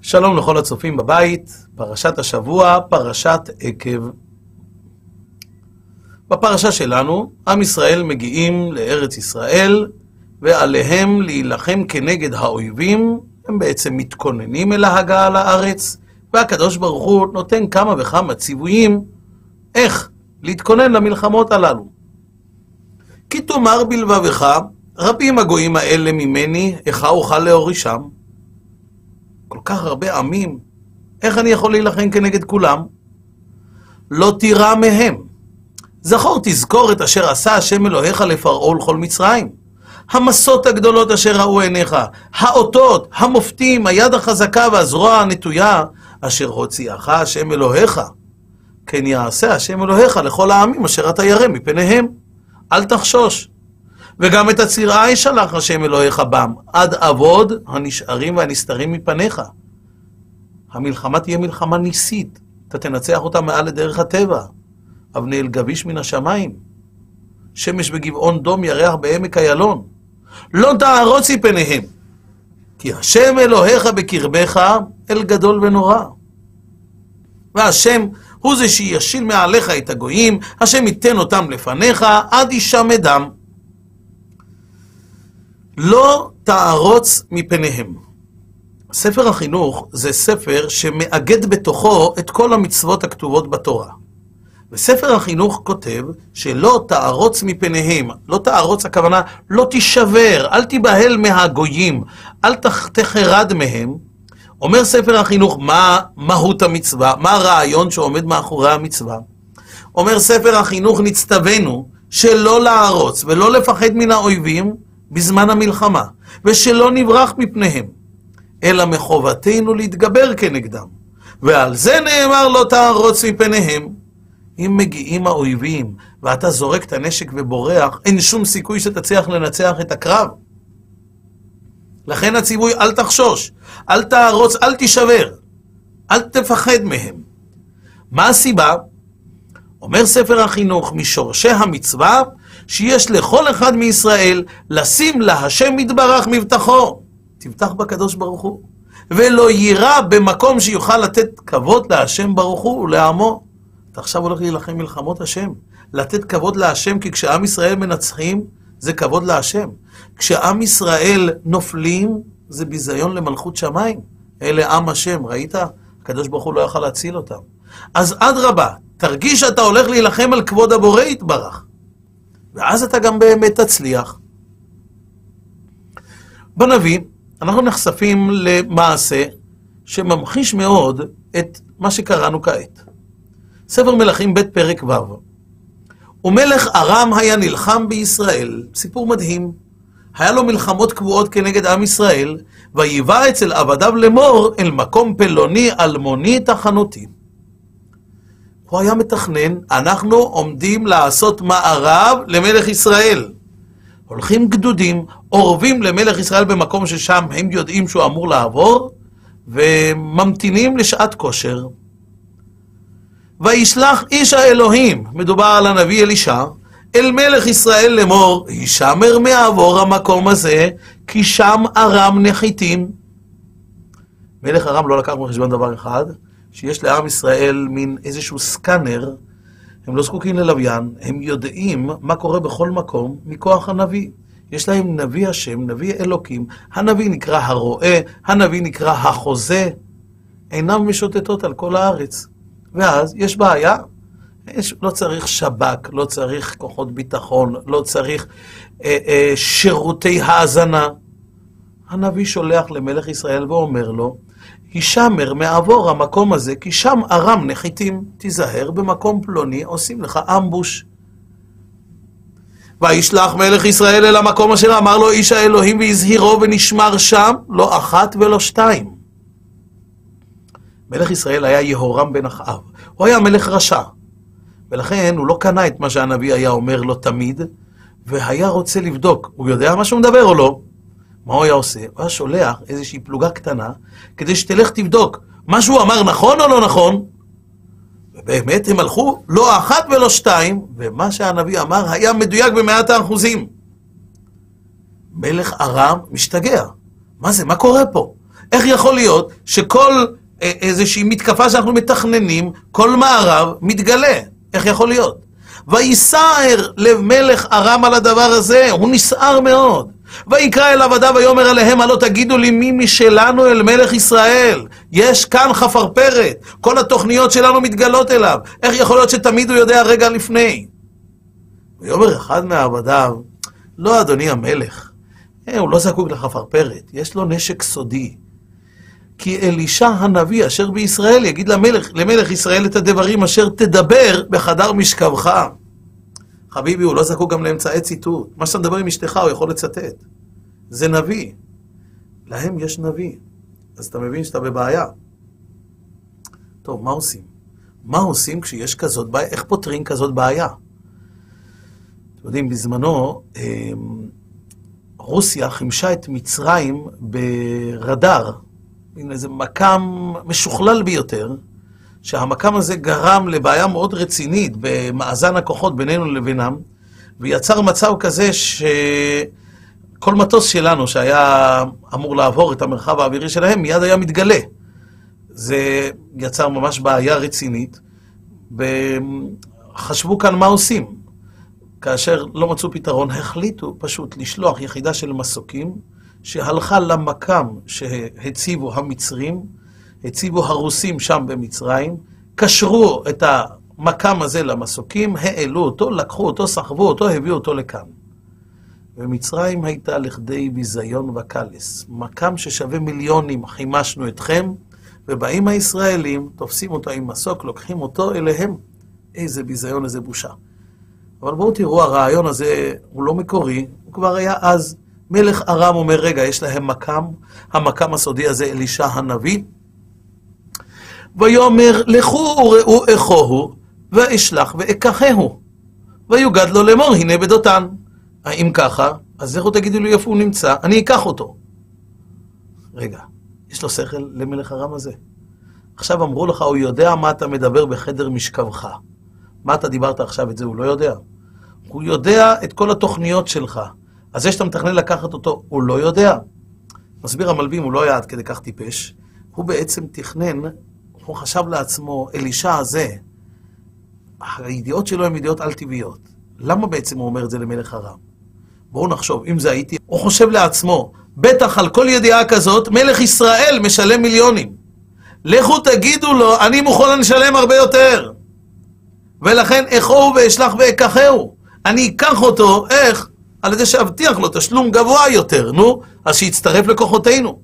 שלום לכל הצופים בבית, פרשת השבוע, פרשת עקב. בפרשה שלנו, עם ישראל מגיעים לארץ ישראל, ועליהם להילחם כנגד האויבים, הם בעצם מתכוננים אל ההגעה לארץ, והקדוש ברוך הוא נותן כמה וכמה ציוויים, איך להתכונן למלחמות הללו. כי תאמר בלבבך, רבים הגויים האלה ממני, איך אוכל להורישם? כל כך הרבה עמים, איך אני יכול להילחם כנגד כולם? לא תירא מהם. זכור תזכור את אשר עשה השם אלוהיך לפרעה ולכל מצרים. המסות הגדולות אשר ראו עיניך, האותות, המופתים, היד החזקה והזרוע הנטויה, אשר הוציאך השם אלוהיך. כן יעשה השם אלוהיך לכל העמים אשר אתה ירא מפניהם. אל תחשוש. וגם את הצירה ישלח השם אלוהיך בם, עד עבוד הנשארים והנסתרים מפניך. המלחמה תהיה מלחמה ניסית, אתה תנצח אותה מעל לדרך הטבע. אבני אל גביש מן השמיים, שמש בגבעון דום ירח בעמק איילון. לא תערוץ מפניהם, כי השם אלוהיך בקרבך אל גדול ונורא. והשם הוא זה שישיל מעליך את הגויים, השם ייתן אותם לפניך עד ישמדם. לא תערוץ מפניהם. ספר החינוך זה ספר שמאגד בתוכו את כל המצוות הכתובות בתורה. וספר החינוך כותב שלא תערוץ מפניהם. לא תערוץ הכוונה לא תישבר, אל תיבהל מהגויים, אל תחרד מהם. אומר ספר החינוך מה מהות המצווה, מה הרעיון שעומד מאחורי המצווה. אומר ספר החינוך נצטווינו שלא לערוץ ולא לפחד מן האויבים בזמן המלחמה, ושלא נברח מפניהם, אלא מחובתנו להתגבר כנגדם. ועל זה נאמר לא תערוץ מפניהם. אם מגיעים האויבים ואתה זורק את הנשק ובורח, אין שום סיכוי שתצליח לנצח את הקרב. לכן הציווי אל תחשוש, אל תערוץ, אל תישבר, אל תפחד מהם. מה הסיבה? אומר ספר החינוך משורשי המצווה שיש לכל אחד מישראל לשים להשם יתברך מבטחו. תבטח בקדוש ברוך הוא. ולא יירא במקום שיוכל לתת כבוד להשם ברוך הוא ולעמו. אתה עכשיו הולך להילחם מלחמות השם. לתת כבוד להשם, כי כשעם ישראל מנצחים זה כבוד להשם. כשעם ישראל נופלים זה ביזיון למלכות שמיים. אלה עם השם, ראית? הקדוש ברוך הוא לא יוכל להציל אותם. אז אדרבה, תרגיש שאתה הולך להילחם על כבוד הבורא יתברך. ואז אתה גם באמת תצליח. בנביא אנחנו נחשפים למעשה שממחיש מאוד את מה שקראנו כעת. ספר מלכים ב' פרק ו'. ומלך ארם היה נלחם בישראל, סיפור מדהים. היה לו מלחמות קבועות כנגד עם ישראל, ויבא אצל עבדיו לאמור אל מקום פלוני אלמוני תחנותי. הוא היה מתכנן, אנחנו עומדים לעשות מערב למלך ישראל. הולכים גדודים, עורבים למלך ישראל במקום ששם הם יודעים שהוא אמור לעבור, וממתינים לשעת כושר. וישלח איש האלוהים, מדובר על הנביא אלישע, אל מלך ישראל לאמור, הישמר מעבור המקום הזה, כי שם ארם נחיתים. מלך ארם לא לקח בחשבון דבר אחד, שיש לעם ישראל מין איזשהו סקנר, הם לא זקוקים ללוויין, הם יודעים מה קורה בכל מקום מכוח הנביא. יש להם נביא השם, נביא אלוקים, הנביא נקרא הרואה, הנביא נקרא החוזה, אינם משוטטות על כל הארץ. ואז יש בעיה, לא צריך שב"כ, לא צריך כוחות ביטחון, לא צריך שירותי האזנה. הנביא שולח למלך ישראל ואומר לו, הישמר מעבור המקום הזה, כי שם ארם נחיתים, תיזהר במקום פלוני, עושים לך אמבוש. וישלח מלך ישראל אל המקום אשר אמר לו איש האלוהים, והזהירו ונשמר שם, לא אחת ולא שתיים. מלך ישראל היה יהורם בן אחאב, הוא היה מלך רשע, ולכן הוא לא קנה את מה שהנביא היה אומר לו תמיד, והיה רוצה לבדוק, הוא יודע מה שהוא מדבר או לא? מה הוא היה עושה? הוא היה שולח איזושהי פלוגה קטנה, כדי שתלך תבדוק, מה שהוא אמר נכון או לא נכון? ובאמת הם הלכו לא אחת ולא שתיים, ומה שהנביא אמר היה מדויק ב100%. מלך ארם משתגע. מה זה? מה קורה פה? איך יכול להיות שכל איזושהי מתקפה שאנחנו מתכננים, כל מערב מתגלה? איך יכול להיות? ויסער לב מלך ארם על הדבר הזה, הוא נסער מאוד. ויקרא אל עבדיו ויאמר עליהם, הלא תגידו לי מי משלנו אל מלך ישראל? יש כאן חפרפרת, כל התוכניות שלנו מתגלות אליו. איך יכול להיות שתמיד הוא יודע רגע לפני? ויאמר אחד מעבדיו, לא אדוני המלך, הוא לא זקוק לחפרפרת, יש לו נשק סודי. כי אלישע הנביא אשר בישראל יגיד למלך ישראל את הדברים אשר תדבר בחדר משכבך. חביבי, הוא לא זקוק גם לאמצעי ציטוט. מה שאתה מדבר עם אשתך הוא יכול לצטט. זה נביא. להם יש נביא. אז אתה מבין שאתה בבעיה. טוב, מה עושים? מה עושים כשיש כזאת בעיה? איך פותרים כזאת בעיה? אתם יודעים, בזמנו רוסיה חימשה את מצרים ברדאר. איזה מקם משוכלל ביותר, שהמקם הזה גרם לבעיה מאוד רצינית במאזן הכוחות בינינו לבינם, ויצר מצב כזה שכל מטוס שלנו שהיה אמור לעבור את המרחב האווירי שלהם, מיד היה מתגלה. זה יצר ממש בעיה רצינית, וחשבו כאן מה עושים. כאשר לא מצאו פתרון, החליטו פשוט לשלוח יחידה של מסוקים, שהלכה למקם שהציבו המצרים, הציבו הרוסים שם במצרים, קשרו את המקם הזה למסוקים, העלו אותו, לקחו אותו, סחבו אותו, הביאו אותו לכאן. ומצרים הייתה לכדי ביזיון וקלס. מקם ששווה מיליונים, חימשנו אתכם, ובאים הישראלים, תופסים אותו עם מסוק, לוקחים אותו אליהם. איזה ביזיון, איזה בושה. אבל בואו תראו, הרעיון הזה הוא לא מקורי, הוא כבר היה אז. מלך ארם אומר, רגע, יש להם מקם, המקם הסודי הזה אלישע הנביא, ויאמר, לכו וראו איכוהו, ואשלח ואקחהו, ויוגד לו לאמור, הנה בדותן. האם ככה? אז לכו תגידו לי איפה הוא נמצא, אני אקח אותו. רגע, יש לו שכל למלך ארם הזה. עכשיו אמרו לך, הוא יודע מה אתה מדבר בחדר משכבך. מה אתה דיברת עכשיו את זה, הוא לא יודע. הוא יודע את כל התוכניות שלך. אז זה שאתה מתכנן לקחת אותו, הוא לא יודע. מסביר המלבים, הוא לא היה עד כדי כך טיפש. הוא בעצם תכנן, הוא חשב לעצמו, אלישע הזה, הידיעות שלו הן ידיעות על-טבעיות. למה בעצם הוא אומר את זה למלך ארם? בואו נחשוב, אם זה הייתי, הוא חושב לעצמו, בטח על כל ידיעה כזאת, מלך ישראל משלם מיליונים. לכו תגידו לו, אני מוכן לשלם הרבה יותר. ולכן איכוהו ואשלח ואקחהו. אני אקח אותו, איך? על ידי שאבטיח לו תשלום גבוה יותר, נו, אז שיצטרף לכוחותינו.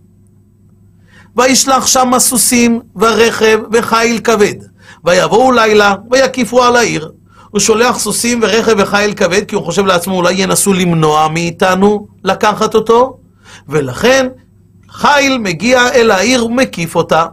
וישלח שם סוסים ורכב וחיל כבד, ויבואו לילה ויקיפו על העיר. הוא שולח סוסים ורכב וחיל כבד, כי הוא חושב לעצמו אולי ינסו למנוע מאיתנו לקחת אותו, ולכן חיל מגיע אל העיר ומקיף אותה.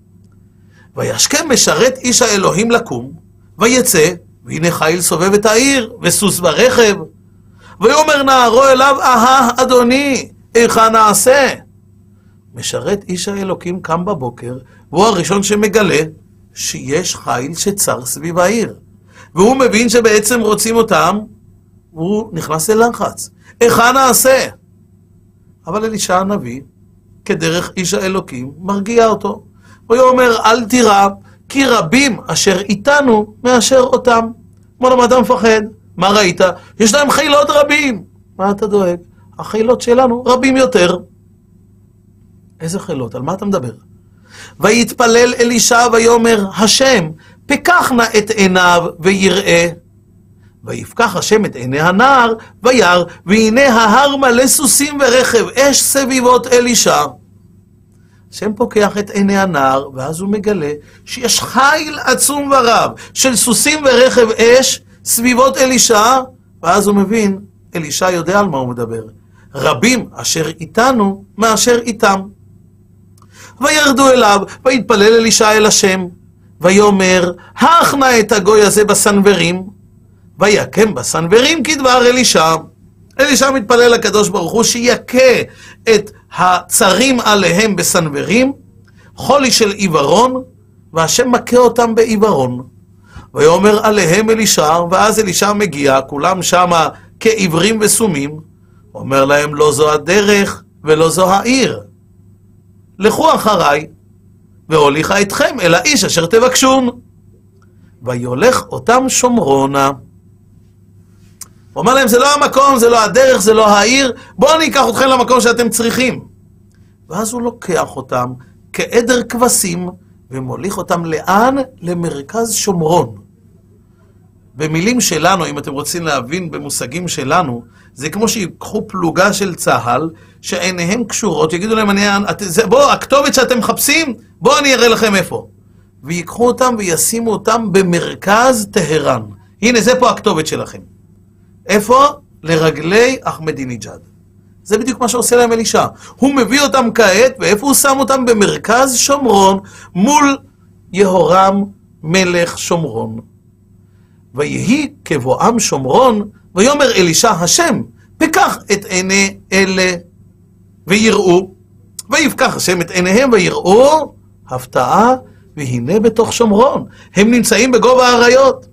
וישכם משרת איש האלוהים לקום, ויצא, והנה חיל סובב את העיר, וסוס ורכב. ויאמר נערו אליו, אדוני, איך נעשה? משרת איש האלוקים קם בבוקר, והוא הראשון שמגלה שיש חיל שצר סביב העיר. והוא מבין שבעצם רוצים אותם, והוא נכנס ללחץ. איך נעשה? אבל אלישע הנביא, כדרך איש האלוקים, מרגיע אותו. ויאמר, אל תירא, כי רבים אשר איתנו מאשר אותם. כמו למה אתה מפחד? מה ראית? יש להם חילות רבים. מה אתה דואג? החילות שלנו רבים יותר. איזה חילות? על מה אתה מדבר? ויתפלל אלישע ויאמר, השם, פקח נא את עיניו ויראה. ויפקח השם את עיני הנער וירא, והנה ההר מלא סוסים ורכב, אש סביבות אלישע. השם פוקח את עיני הנער, ואז הוא מגלה שיש חיל עצום ורב של סוסים ורכב אש סביבות אלישע, ואז הוא מבין, אלישע יודע על מה הוא מדבר. רבים אשר איתנו מאשר איתם. וירדו אליו, ויתפלל אלישע אל השם, ויאמר, הכנה את הגוי הזה בסנוורים, ויקם בסנוורים כדבר אלישע. אלישע מתפלל לקדוש ברוך הוא שיקה את הצרים עליהם בסנוורים, חולי של עיוורון, והשם מכה אותם בעיוורון. ויאמר עליהם אלישע, ואז אלישע מגיע, כולם שמה כעיוורים וסומים, אומר להם, לא זו הדרך ולא זו העיר. לכו אחריי, והוליכה אתכם אל האיש אשר תבקשון. ויולך אותם שומרונה. הוא אומר להם, זה לא המקום, זה לא הדרך, זה לא העיר, בואו אני אקח אתכם למקום שאתם צריכים. ואז הוא לוקח אותם כעדר כבשים, ומוליך אותם לאן? למרכז שומרון. במילים שלנו, אם אתם רוצים להבין במושגים שלנו, זה כמו שיקחו פלוגה של צהל, שעיניהם קשורות, יגידו להם, בואו, הכתובת שאתם מחפשים, בואו אני אראה לכם איפה. ויקחו אותם וישימו אותם במרכז טהרן. הנה, זה פה הכתובת שלכם. איפה? לרגלי אחמדינג'אד. זה בדיוק מה שעושה להם אלישע. הוא מביא אותם כעת, ואיפה הוא שם אותם? במרכז שומרון, מול יהורם מלך שומרון. ויהי כבואם שומרון, ויאמר אלישע השם, פקח את עיני אלה ויראו. ויפקח השם את עיניהם ויראו, הפתעה, והנה בתוך שומרון. הם נמצאים בגובה האריות.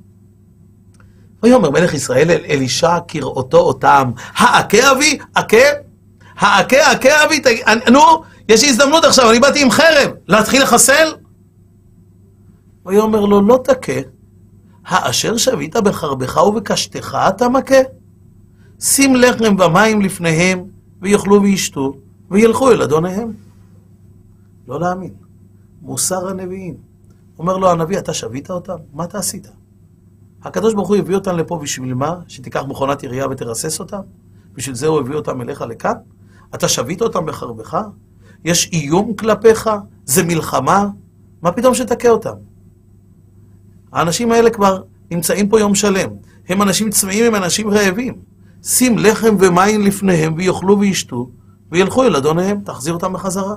ויאמר מלך ישראל אל אלישע כראותו אותם, העכה אבי, העכה אבי, נו, יש לי הזדמנות עכשיו, אני באתי עם חרב, להתחיל לחסל? ויאמר לו, לא תכה, האשר שבית בחרבך ובקשתך אתה מכה? שים לחם ומים לפניהם, ויאכלו וישתו, וילכו אל אדוניהם. לא להאמין. מוסר הנביאים. אומר לו הנביא, אתה שבית אותם? מה אתה עשית? הקדוש ברוך הוא הביא אותם לפה בשביל מה? שתיקח מכונת ירייה ותרסס אותם? בשביל זה הוא הביא אותם אליך לכאן? אתה שבית אותם בחרבך? יש איום כלפיך? זה מלחמה? מה פתאום שתכה אותם? האנשים האלה כבר נמצאים פה יום שלם. הם אנשים צמאים, הם אנשים רעבים. שים לחם ומים לפניהם ויאכלו וישתו, וילכו אל אדוניהם, תחזיר אותם בחזרה.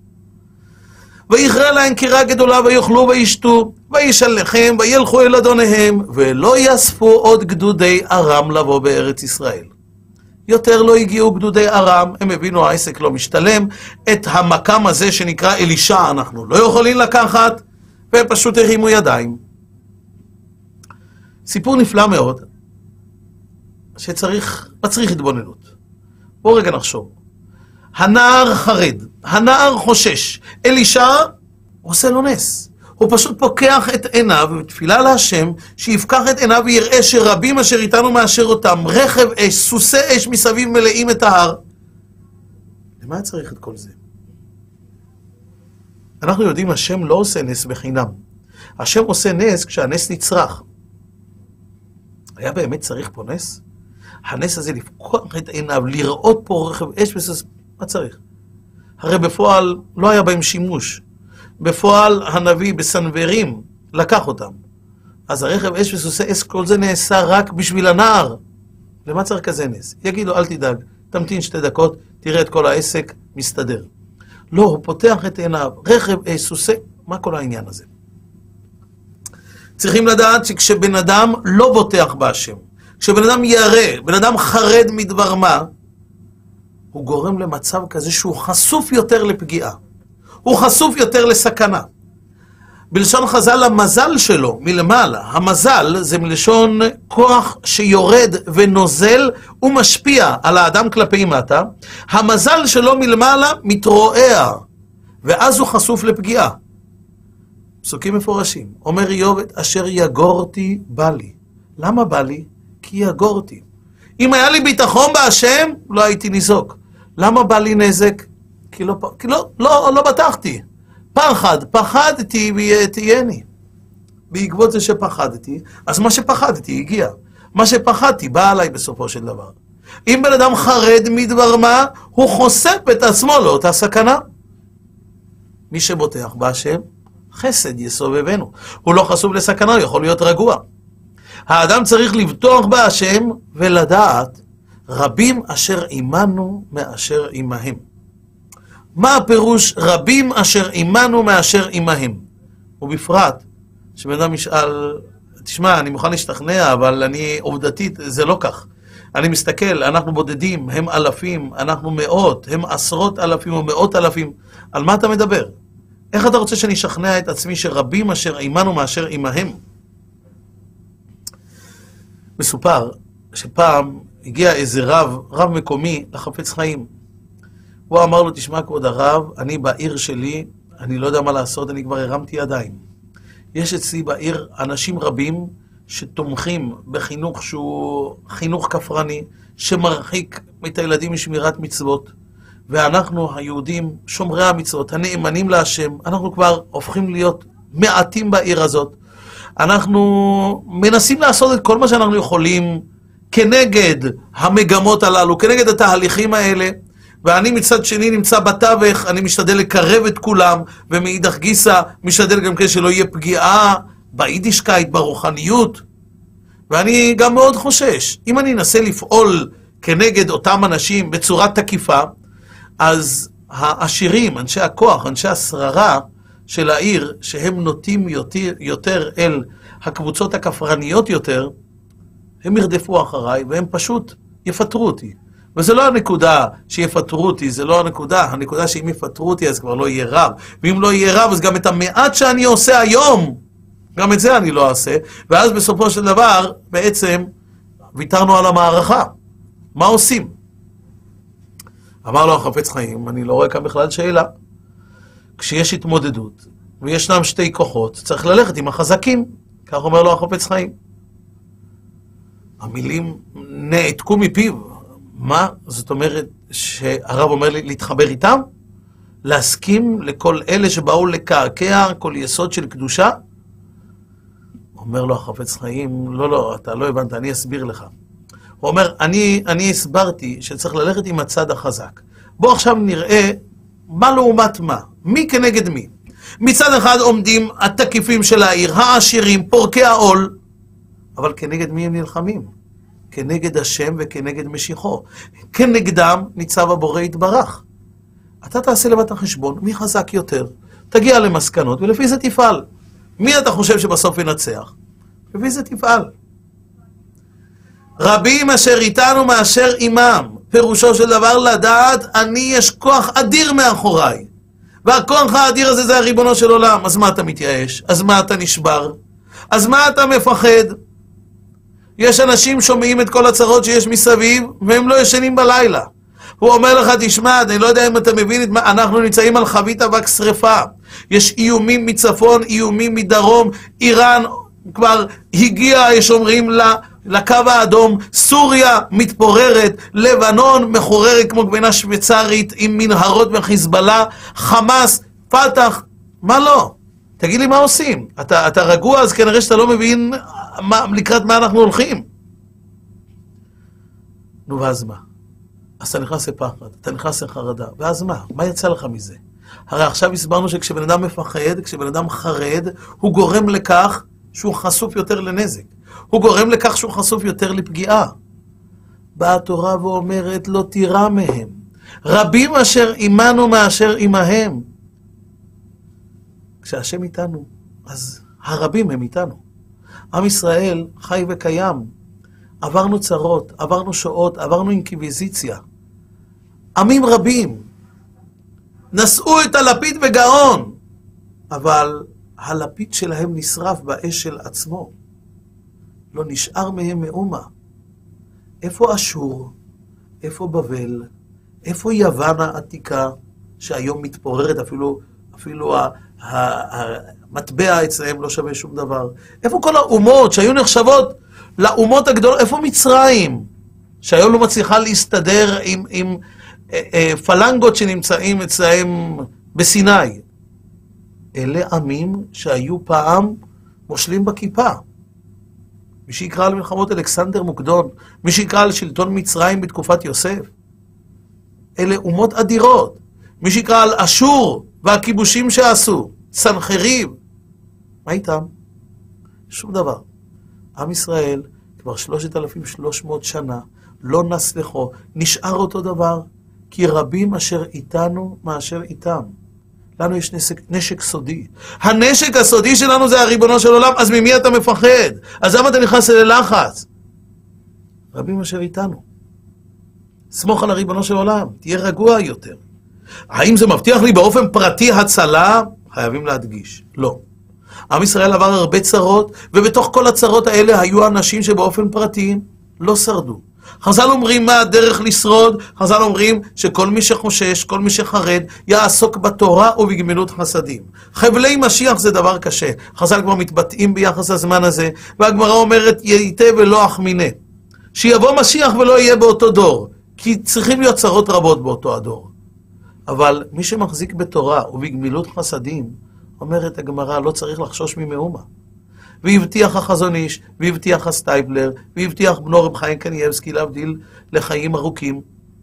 ויכרה להם קירה גדולה ויאכלו וישתו, וישלחם וילכו אל אדוניהם, ולא יאספו עוד גדודי ארם לבוא בארץ ישראל. יותר לא הגיעו גדודי ארם, הם הבינו העסק לא משתלם, את המקם הזה שנקרא אלישע אנחנו לא יכולים לקחת, והם פשוט הרימו ידיים. סיפור נפלא מאוד, מצריך התבוננות. בואו רגע נחשוב. הנער חרד, הנער חושש, אלישע עושה לו נס. הוא פשוט פוקח את עיניו בתפילה להשם, שיפקח את עיניו ויראה שרבים אשר איתנו מאשר אותם, רכב אש, סוסי אש מסביב מלאים את ההר. למה צריך את כל זה? אנחנו יודעים, השם לא עושה נס בחינם. השם עושה נס כשהנס נצרך. היה באמת צריך פה נס? הנס הזה לפקוח את עיניו, לראות פה רכב אש וסוס, מה צריך? הרי בפועל לא היה בהם שימוש. בפועל הנביא בסנוורים לקח אותם. אז הרכב אש וסוסי אש, כל זה נעשה רק בשביל הנער. למה צריך כזה נס? יגיד לו, אל תדאג, תמתין 2 דקות, תראה את כל העסק, מסתדר. לא, הוא פותח את עיניו, רכב אש, סוסי, מה כל העניין הזה? צריכים לדעת שכשבן אדם לא בוטח בהשם, כשבן אדם ירא, בן אדם חרד מדבר מה, הוא גורם למצב כזה שהוא חשוף יותר לפגיעה. הוא חשוף יותר לסכנה. בלשון חז"ל, המזל שלו מלמעלה, המזל זה מלשון כוח שיורד ונוזל ומשפיע על האדם כלפי מטה, המזל שלו מלמעלה מתרועע, ואז הוא חשוף לפגיעה. פסוקים מפורשים, אומר איוב, אשר יגורתי בא לי. למה בא לי? כי יגורתי. אם היה לי ביטחון בהשם, לא הייתי ניזוק. למה בא לי נזק? כי לא בטחתי. פחדתי ותהייני. בעקבות זה שפחדתי, אז מה שפחדתי הגיע. מה שפחדתי בא עליי בסופו של דבר. אם בן אדם חרד מדבר מה, הוא חושף את עצמו לאותה סכנה. מי שבוטח בהשם, חסד יסובבנו. הוא לא חשוף לסכנה, הוא יכול להיות רגוע. האדם צריך לבטוח בהשם ולדעת רבים אשר עמנו מאשר עמהם. מה הפירוש רבים אשר עמנו מאשר עמהם? ובפרט, שבן אדם ישאל, תשמע, אני מוכן להשתכנע, אבל אני עובדתית, זה לא כך. אני מסתכל, אנחנו בודדים, הם אלפים, אנחנו מאות, הם עשרות אלפים או מאות אלפים. על מה אתה מדבר? איך אתה רוצה שאני אשכנע את עצמי שרבים אשר עמנו מאשר עמהם? מסופר שפעם הגיע איזה רב מקומי לחפץ חיים. הוא אמר לו, תשמע כבוד הרב, אני בעיר שלי, אני לא יודע מה לעשות, אני כבר הרמתי ידיים. יש אצלי בעיר אנשים רבים שתומכים בחינוך שהוא חינוך כפרני, שמרחיק את הילדים משמירת מצוות, ואנחנו היהודים שומרי המצוות, הנאמנים להשם, אנחנו כבר הופכים להיות מעטים בעיר הזאת. אנחנו מנסים לעשות את כל מה שאנחנו יכולים כנגד המגמות הללו, כנגד התהליכים האלה, ואני מצד שני נמצא בתווך, אני משתדל לקרב את כולם, ומאידך גיסא משתדל גם כן שלא יהיה פגיעה ביידישקייט, ברוחניות, ואני גם מאוד חושש, אם אני אנסה לפעול כנגד אותם אנשים בצורה תקיפה, אז העשירים, אנשי הכוח, אנשי השררה של העיר, שהם נוטים יותר אל הקבוצות הכפרניות יותר, הם ירדפו אחריי והם פשוט יפטרו אותי. וזה לא הנקודה שיפטרו אותי, זה לא הנקודה. הנקודה שאם יפטרו אותי אז כבר לא יהיה רב. ואם לא יהיה רב אז גם את המעט שאני עושה היום, גם את זה אני לא אעשה. ואז בסופו של דבר בעצם ויתרנו על המערכה. מה עושים? אמר לו החפץ חיים, אני לא רואה כאן בכלל שאלה. כשיש התמודדות וישנם שתי כוחות, צריך ללכת עם החזקים. כך אומר לו החפץ חיים. המילים נעתקו מפיו. מה? זאת אומרת שהרב אומר לי להתחבר איתם? להסכים לכל אלה שבאו לקעקע כל יסוד של קדושה? אומר לו החפץ חיים, לא, אתה לא הבנת, אני אסביר לך. הוא אומר, אני הסברתי שצריך ללכת עם הצד החזק. בוא עכשיו נראה מה לעומת מה, מי כנגד מי. מצד אחד עומדים התקיפים של העיר, העשירים, פורקי העול, אבל כנגד מי הם נלחמים? כנגד השם וכנגד משיחו. כנגדם ניצב הבורא יתברך. אתה תעשה לבד החשבון, מי חזק יותר, תגיע למסקנות ולפי זה תפעל. מי אתה חושב שבסוף ינצח? לפי זה תפעל. רבים אשר איתנו מאשר עמם, פירושו של דבר לדעת, אני יש כוח אדיר מאחוריי. והכוח האדיר הזה זה הריבונו של עולם. אז מה אתה מתייאש? אז מה אתה נשבר? אז מה אתה מפחד? יש אנשים שומעים את כל הצרות שיש מסביב, והם לא ישנים בלילה. הוא אומר לך, תשמע, אני לא יודע אם אתה מבין את מה, אנחנו נמצאים על חבית אבק שריפה. יש איומים מצפון, איומים מדרום, איראן כבר הגיעה, יש אומרים לקו האדום, סוריה מתפוררת, לבנון מחוררת כמו גבינה שוויצרית עם מנהרות וחיזבאללה, חמאס, פתח, מה לא? תגיד לי מה עושים? אתה רגוע, אז כנראה שאתה לא מבין לקראת מה אנחנו הולכים. נו, ואז מה? אז אתה נכנס לפחד, אתה נכנס לחרדה, ואז מה? מה יצא לך מזה? הרי עכשיו הסברנו שכשבן אדם מפחד, כשבן אדם חרד, הוא גורם לכך שהוא חשוף יותר לנזק. הוא גורם לכך שהוא חשוף יותר לפגיעה. באה התורה ואומרת, לא תירא מהם. רבים אשר עמנו מאשר עמהם. כשהשם איתנו, אז הרבים הם איתנו. עם ישראל חי וקיים. עברנו צרות, עברנו שואות, עברנו אינקוויזיציה. עמים רבים נשאו את הלפיד בגאון, אבל הלפיד שלהם נשרף באש של עצמו. לא נשאר מהם מאומה. איפה אשור? איפה בבל? איפה יוון העתיקה, שהיום מתפוררת, אפילו המטבע אצלהם לא שווה שום דבר. איפה כל האומות שהיו נחשבות לאומות הגדולות? איפה מצרים, שהיום לא מצליחה להסתדר עם פלנגות שנמצאים אצלהם בסיני? אלה עמים שהיו פעם מושלים בכיפה. מי שיקרא על מלחמות אלכסנדר מוקדון, מי שיקרא על שלטון מצרים בתקופת יוסף. אלה אומות אדירות. מי שיקרא על אשור והכיבושים שעשו, סנחריב. מה איתם? שום דבר. עם ישראל כבר 3,300 שנה לא נסלחו, נשאר אותו דבר, כי רבים אשר איתנו מאשר איתם. לנו יש נשק סודי. הנשק הסודי שלנו זה הריבונו של עולם, אז ממי אתה מפחד? אז למה אתה נכנס ללחץ? רבים אשר איתנו. סמוך על הריבונו של עולם, תהיה רגוע יותר. האם זה מבטיח לי באופן פרטי הצלה? חייבים להדגיש, לא. עם ישראל עבר הרבה צרות, ובתוך כל הצרות האלה היו אנשים שבאופן פרטי לא שרדו. חז"ל אומרים מה הדרך לשרוד? חז"ל אומרים שכל מי שחושש, כל מי שחרד, יעסוק בתורה ובגמילות חסדים. חבלי משיח זה דבר קשה. חז"ל כבר מתבטאים ביחס לזמן הזה, והגמרא אומרת ייתה ולא אחמינה. שיבוא משיח ולא יהיה באותו דור, כי צריכים להיות צרות רבות באותו הדור. אבל מי שמחזיק בתורה ובגמילות חסדים, אומרת הגמרא, לא צריך לחשוש ממאומה. והבטיח החזון איש, והבטיח הסטייפלר, והבטיח בנו רב חיים קניאבסקי להבדיל לחיים ארוכים,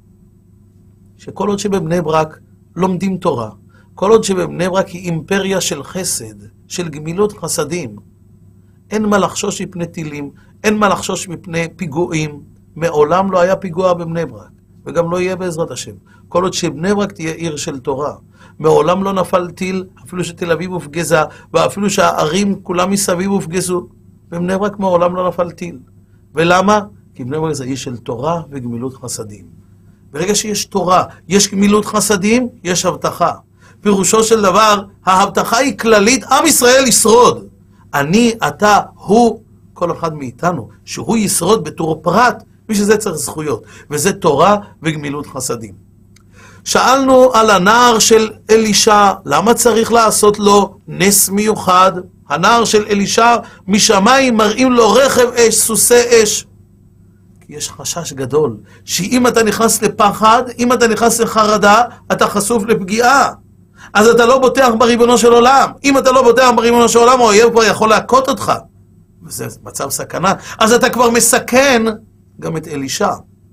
שכל עוד שבבני ברק לומדים תורה, כל עוד שבבני ברק היא אימפריה של חסד, של גמילות חסדים, אין מה לחשוש מפני טילים, אין מה לחשוש מפני פיגועים. מעולם לא היה פיגוע בבני ברק, וגם לא יהיה בעזרת השם. כל עוד שבני ברק תהיה עיר של תורה. מעולם לא נפל טיל, אפילו שתל אביב הופגזה, ואפילו שהערים כולם מסביב הופגזו. בבני ברק מעולם לא נפל טיל. ולמה? כי בני ברק זה עיר של תורה וגמילות חסדים. ברגע שיש תורה, יש גמילות חסדים, יש הבטחה. פירושו של דבר, ההבטחה היא כללית, עם ישראל ישרוד. אני, אתה, הוא, כל אחד מאיתנו, שהוא ישרוד בתור פרט, ושזה צריך זכויות. וזה תורה וגמילות חסדים. שאלנו על הנער של אלישע, למה צריך לעשות לו נס מיוחד? הנער של אלישע משמיים מראים לו רכב אש, סוסי אש. כי יש חשש גדול, שאם אתה נכנס לפחד, אם אתה נכנס לחרדה, אתה חשוף לפגיעה. אז אתה לא בוטח בריבונו של עולם. אם אתה לא בוטח בריבונו של עולם, האויב כבר יכול להכות אותך. וזה מצב סכנה. אז אתה כבר מסכן גם את אלישע.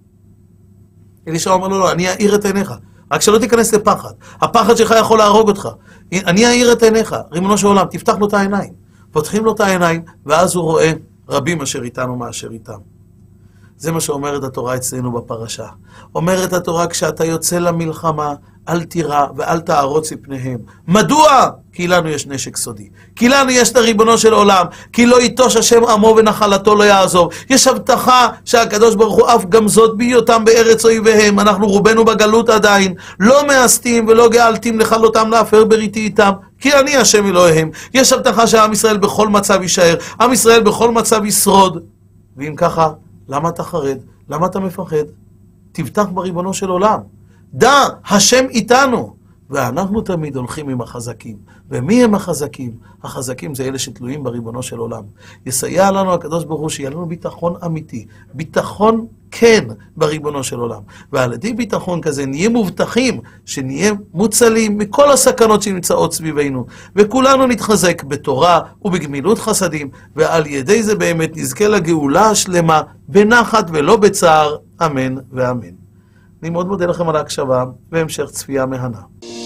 אלישע אומר לו, לא, אני אעיר את עיניך. רק שלא תיכנס לפחד. הפחד שלך יכול להרוג אותך. אני אעיר את עיניך. ריבונו של עולם, תפתח לו את העיניים. פותחים לו את העיניים, ואז הוא רואה רבים אשר איתנו מאשר איתם. זה מה שאומרת התורה אצלנו בפרשה. אומרת התורה, כשאתה יוצא למלחמה, אל תירא ואל תערוץ מפניהם. מדוע? כי לנו יש נשק סודי. כי לנו יש את הריבונו של עולם. כי לא יטוש השם עמו ונחלתו לא יעזוב. יש הבטחה שהקדוש ברוך הוא אף גם זאת בהיותם בארץ אויביהם. אנחנו רובנו בגלות עדיין. לא מאסתים ולא גאלתים לכלותם להפר בריתי איתם. כי אני השם אלוהיהם. יש הבטחה שעם ישראל בכל מצב יישאר. עם ישראל בכל מצב ישרוד. ואם ככה, למה אתה חרד? למה אתה מפחד? תבטח בריבונו של עולם. דע, השם איתנו. ואנחנו תמיד הולכים עם החזקים. ומי הם החזקים? החזקים זה אלה שתלויים בריבונו של עולם. יסייע לנו הקדוש ברוך הוא שיהיה לנו ביטחון אמיתי. ביטחון כן בריבונו של עולם. ועל ידי ביטחון כזה נהיה מובטחים, שנהיה מוצלים מכל הסכנות שנמצאות סביבנו. וכולנו נתחזק בתורה ובגמילות חסדים. ועל ידי זה באמת נזכה לגאולה השלמה בנחת ולא בצער. אמן ואמן. אני מאוד מודה לכם על ההקשבה והמשך צפייה מהנה.